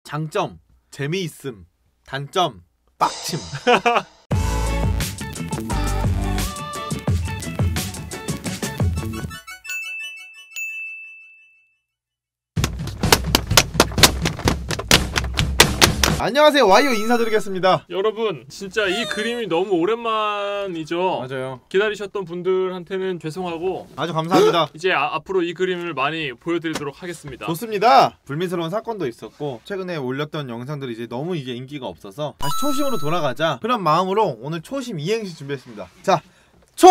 장점 재미있음, 단점 빡침. 안녕하세요, 와이오 인사드리겠습니다. 여러분, 진짜 이 그림이 너무 오랜만이죠. 맞아요. 기다리셨던 분들한테는 죄송하고 아주 감사합니다. 이제 앞으로 이 그림을 많이 보여드리도록 하겠습니다. 좋습니다. 불미스러운 사건도 있었고 최근에 올렸던 영상들이 이제 너무 인기가 없어서 다시 초심으로 돌아가자 그런 마음으로 오늘 초심 이행시 준비했습니다. 자, 초!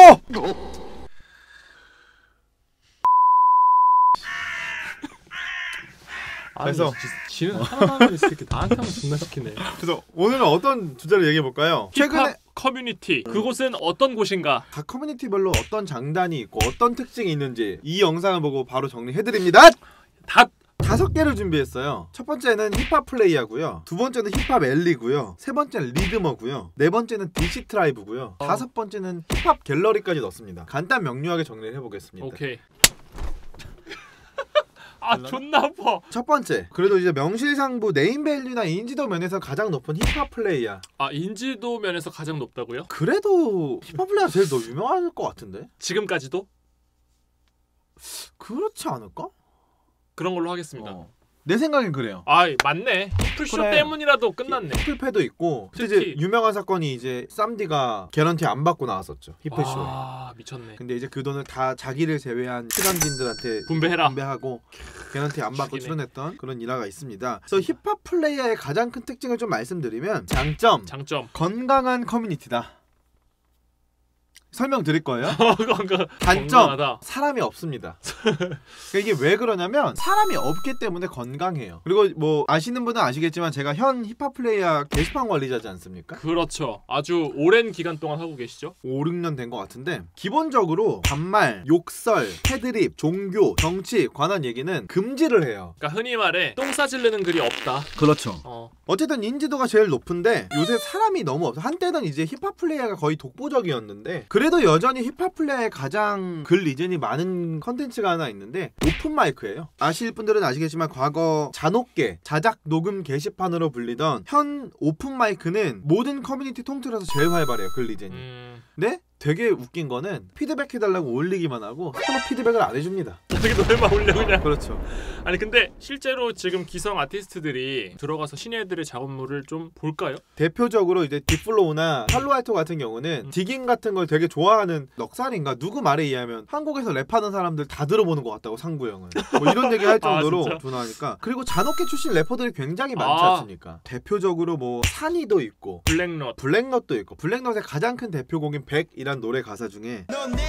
그래서 지는 하나만 있을 때 나한테만 존나 시키네. 그래서 오늘은 어떤 주제를 얘기해볼까요? 힙합 커뮤니티, 그곳은 어떤 곳인가? 각 커뮤니티별로 어떤 장단이 있고 어떤 특징이 있는지 이 영상을 보고 바로 정리해드립니다. 5개를 준비했어요. 첫 번째는 힙합 플레이어고요, 두 번째는 힙합 엘리고요, 세 번째는 리드머고요, 네 번째는 DC 트라이브고요, 다섯 번째는 힙합 갤러리까지 넣었습니다. 간단 명료하게 정리를 해보겠습니다. 오케이. 아, 존나 아파. 첫 번째, 그래도 이제 명실상부 네임밸류나 인지도 면에서 가장 높은 힙합 플레이어. 아, 인지도 면에서 가장 높다고요? 그래도 힙합 플레이어 제일 더 유명할 것 같은데? 지금까지도? 그렇지 않을까? 그런 걸로 하겠습니다. 내 생각엔 그래요. 아, 맞네. 풀쇼 그래. 때문이라도 끝났네. 힙플패도 있고 이제 유명한 사건이 이제 쌈디가 개런티 안 받고 나왔었죠, 힙플쇼에. 아, 미쳤네. 근데 이제 그 돈을 다 자기를 제외한 시간진들한테 분배하고 개런티 안 받고 출연했던 그런 일화가 있습니다. 그래서 힙합 플레이어의 가장 큰 특징을 좀 말씀드리면 장점 건강한 커뮤니티다. 설명드릴 거예요. 단점 건강하다. 사람이 없습니다. 그러니까 이게 왜 그러냐면 사람이 없기 때문에 건강해요. 그리고 뭐 아시는 분은 아시겠지만 제가 현 힙합 플레이어 게시판 관리자지 않습니까? 그렇죠. 아주 오랜 기간 동안 하고 계시죠? 5, 6년 된 것 같은데 기본적으로 반말, 욕설, 패드립, 종교, 정치 관한 얘기는 금지를 해요. 그러니까 흔히 말해 똥 싸질르는 글이 없다. 그렇죠. 어쨌든 인지도가 제일 높은데 요새 사람이 너무 없어. 한때는 이제 힙합 플레이어가 거의 독보적이었는데 그래도 여전히 힙합 플레이어에 가장 글 리젠이 많은 컨텐츠가 하나 있는데 오픈마이크예요. 아실 분들은 아시겠지만 과거 잔혹계, 자작 녹음 게시판으로 불리던 현 오픈마이크는 모든 커뮤니티 통틀어서 제일 활발해요, 글 리젠이. 네? 되게 웃긴 거는 피드백 해달라고 올리기만 하고 서로 피드백을 안 해줍니다. 자기 노래만 올려 그냥. 그렇죠. 아니 근데 실제로 지금 기성 아티스트들이 들어가서 신예들의 작업물을 좀 볼까요? 대표적으로 이제 딥플로우나 팔로알토 같은 경우는 디깅 같은 걸 되게 좋아하는 넉살인가 누구 말에 의하면 한국에서 랩하는 사람들 다 들어보는 것 같다고, 상구형은 뭐 이런 얘기 할 정도로 좋아하니까. 그리고 잔혹계 출신 래퍼들이 굉장히 많지 않습니까? 대표적으로 뭐 산이도 있고 블랙넛도 있고 블랙넛의 가장 큰 대표곡인 100이란 노래 가사 중에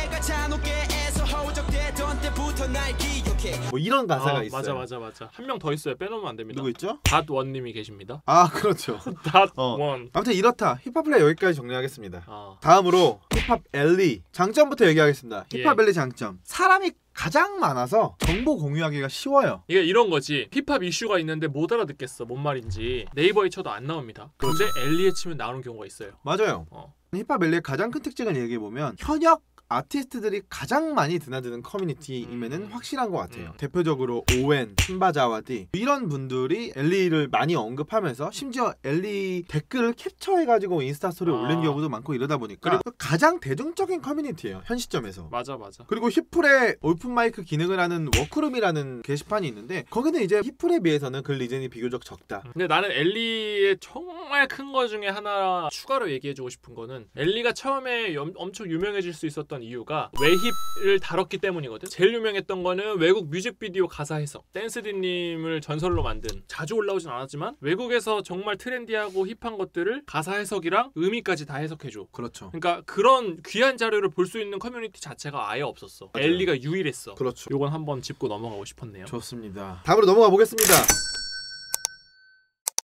뭐 이런 가사가 있어요. 맞아. 한 명 더 있어요. 빼놓으면 안 됩니다. 누구 있죠? 닷원님이 계십니다. 아, 그렇죠. 닷원. 아무튼 이렇다. 힙합 플레이 여기까지 정리하겠습니다. 다음으로 힙합 엘리 장점부터 얘기하겠습니다. 힙합 엘리 장점. 사람이 가장 많아서 정보 공유하기가 쉬워요. 이게 이런 거지. 힙합 이슈가 있는데 못 알아듣겠어. 뭔 말인지. 네이버에 쳐도 안 나옵니다. 근데 엘리에 치면 나오는 경우가 있어요. 맞아요. 힙합 엘리의 가장 큰 특징을 얘기해보면 현역 아티스트들이 가장 많이 드나드는 커뮤니티임에는 확실한 것 같아요. 대표적으로 오웬, 신바자와디 이런 분들이 엘리를 많이 언급하면서 심지어 엘리 댓글을 캡처해가지고 인스타 스토리에 올린 경우도 많고 이러다 보니까 가장 대중적인 커뮤니티예요, 현 시점에서. 맞아. 그리고 힙플의 오픈마이크 기능을 하는 워크룸이라는 게시판이 있는데 거기는 이제 힙플에 비해서는 글 리젠이 비교적 적다. 근데 나는 엘리의 정말 큰 거 중에 하나 추가로 얘기해주고 싶은 거는 엘리가 처음에 엄청 유명해질 수 있었던 이유가 외힙을 다뤘기 때문이거든. 제일 유명했던 거는 외국 뮤직비디오 가사 해석. 댄스디님을 전설로 만든, 자주 올라오진 않았지만 외국에서 정말 트렌디하고 힙한 것들을 가사 해석이랑 의미까지 다 해석해줘. 그렇죠. 그러니까 그런 귀한 자료를 볼 수 있는 커뮤니티 자체가 아예 없었어. 맞아요. 엘리가 유일했어. 그렇죠. 요건 한번 짚고 넘어가고 싶었네요. 좋습니다. 다음으로 넘어가 보겠습니다.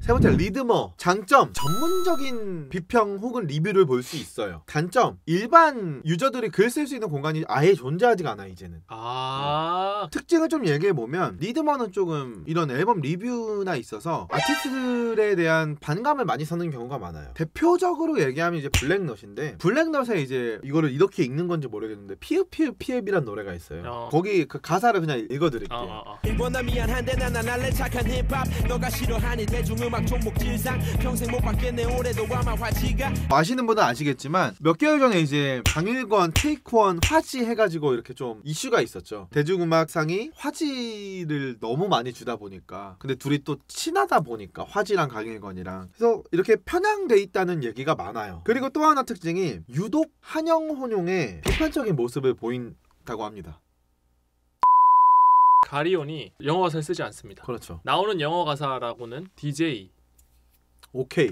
세 번째 리드머. 장점 전문적인 비평 혹은 리뷰를 볼 수 있어요. 단점 일반 유저들이 글 쓸 수 있는 공간이 아예 존재하지가 않아 이제는. 특징을 좀 얘기해보면 리드머는 조금 이런 앨범 리뷰나 있어서 아티스트들에 대한 반감을 많이 사는 경우가 많아요. 대표적으로 얘기하면 이제 블랙넛인데 블랙넛에 이제 이거를 이렇게 읽는 건지 모르겠는데 피읍피읍피읍이란 노래가 있어요. 거기 그 가사를 그냥 읽어드릴게요. 일본아 미안한데 난 안 할래 착한 힙합 너가 싫어하니 대중음악 종목질상 평생 못 받겠네 올해도 아마 화지가 아시는 분은 아시겠지만 몇 개월 전에 이제 강일권, 테이크원, 화지 해가지고 이렇게 좀 이슈가 있었죠. 대중음악상이 화지를 너무 많이 주다 보니까 근데 둘이 또 친하다 보니까 화지랑 강일권이랑 그래서 이렇게 편향돼 있다는 얘기가 많아요. 그리고 또 하나 특징이 유독 한영 혼용의 비판적인 모습을 보인다고 합니다. 가리온이 영어 가사를 쓰지 않습니다. 그렇죠. 나오는 영어 가사라고는 DJ, 오케이.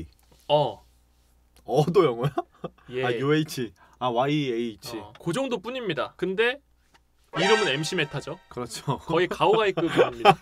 어도 영어야? 예. 아 UH, 아 YH. 그 정도 뿐입니다. 근데 이름은 MC 메타죠. 그렇죠. 거의 가오가이급입니다.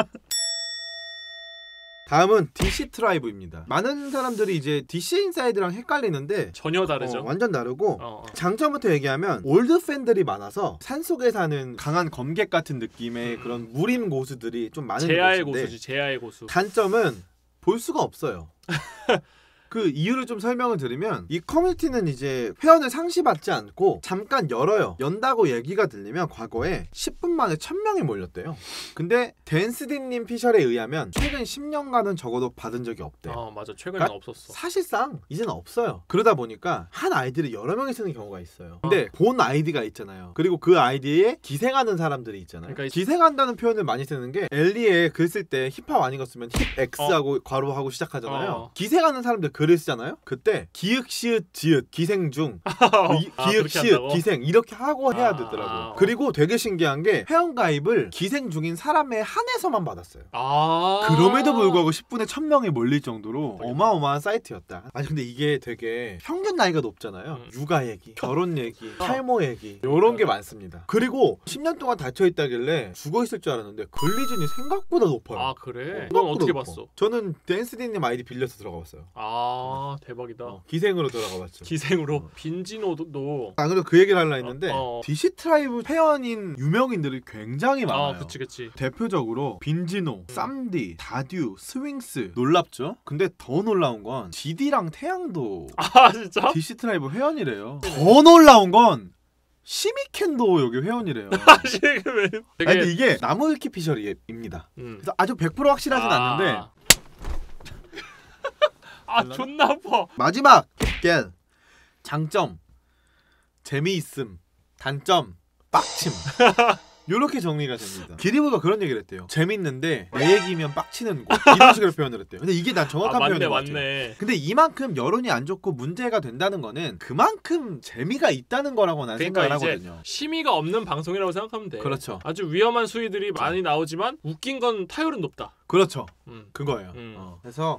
다음은 DC 트라이브입니다. 많은 사람들이 이제 DC 인사이드랑 헷갈리는데 전혀 다르죠. 완전 다르고 장점부터 얘기하면 올드 팬들이 많아서 산속에 사는 강한 검객 같은 느낌의 그런 무림 고수들이 좀 많은 제아의 곳인데 고수지. 제아의 고수. 단점은 볼 수가 없어요. 그 이유를 좀 설명을 드리면 이 커뮤니티는 이제 회원을 상시받지 않고 잠깐 열어요. 연다고 얘기가 들리면 과거에 10분 만에 1000명이 몰렸대요. 근데 댄스디님 피셜에 의하면 최근 10년간은 적어도 받은 적이 없대요. 맞아. 최근엔 없었어. 사실상 이제는 없어요. 그러다 보니까 한 아이디를 여러 명이 쓰는 경우가 있어요. 근데 본 아이디가 있잖아요. 그리고 그 아이디에 기생하는 사람들이 있잖아요. 그러니까 기생한다는 표현을 많이 쓰는 게 엘리에 글 쓸 때 힙합 아니고 쓰면 힙X하고 괄호하고 시작하잖아요. 기생하는 사람들 글을 쓰잖아요. 그때 기읒 시읒 지읒 기생 중 기읒 시읒 기생 이렇게 하고 해야 되더라고요. 그리고 되게 신기한 게 회원가입을 기생 중인 사람에 한해서만 받았어요. 그럼에도 불구하고 10분에 1000명이 몰릴 정도로 어마어마한 사이트였다. 아니 근데 이게 되게 평균 나이가 높잖아요. 육아 얘기, 결혼 얘기, 탈모 얘기 이런 게 많습니다. 그리고 10년 동안 닫혀있다길래 죽어있을 줄 알았는데 글리즌이 생각보다 높아요. 아 그래? 넌 어떻게 봤어? 저는 댄스디님 아이디 빌려서 들어가 봤어요. 대박이다. 기생으로 들어가 봤죠. 기생으로. 빈지노도 안 그래도 그 얘기를 하려 했는데 DC 트라이브 회원인 유명인들이 굉장히 많아요. 그치. 대표적으로 빈지노, 쌈디, 다듀, 스윙스. 놀랍죠? 근데 더 놀라운 건 GD랑 태양도 진짜? DC 트라이브 회원이래요. 더 놀라운 건 시미켄도 여기 회원이래요. 아니 근데 이게 나무 위키 피셜입니다. 그래서 아주 100% 확실하진 않는데 존나 아파. 마지막 겔 장점 재미있음 단점 빡침 요렇게 정리가 됩니다. 기리보가 그런 얘기를 했대요. 재밌는데 내 얘기면 빡치는 곳 이런 식으로 표현을 했대요. 근데 이게 난 정확한 표현인 것 같아요. 근데 이만큼 여론이 안 좋고 문제가 된다는 거는 그만큼 재미가 있다는 거라고 난 생각을 하거든요. 심의가 없는 방송이라고 생각하면 돼. 그렇죠. 아주 위험한 수위들이 많이 나오지만 웃긴 건 타율은 높다. 그렇죠. 그거예요. 그래서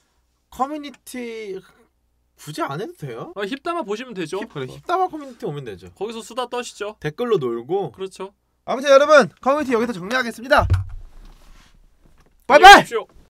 커뮤니티 굳이 안 해도 돼요. 힙담아 보시면 되죠. 그래, 힙담아 커뮤니티 오면 되죠. 거기서 수다 떠시죠. 댓글로 놀고. 그렇죠. 아무튼 여러분 커뮤니티 여기서 정리하겠습니다. 바이바이.